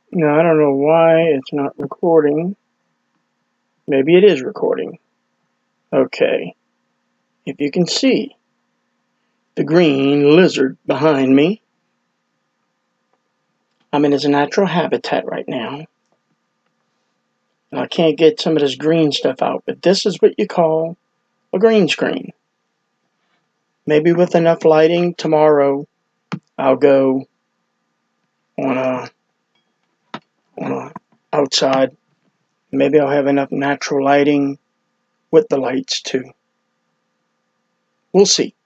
Now, I don't know why it's not recording. Maybe it is recording. Okay. If you can see the green lizard behind me, I'm in his natural habitat right now. And I can't get some of this green stuff out, but this is what you call a green screen. Maybe with enough lighting tomorrow, I'll go on a outside. Maybe I'll have enough natural lighting with the lights too. We'll see.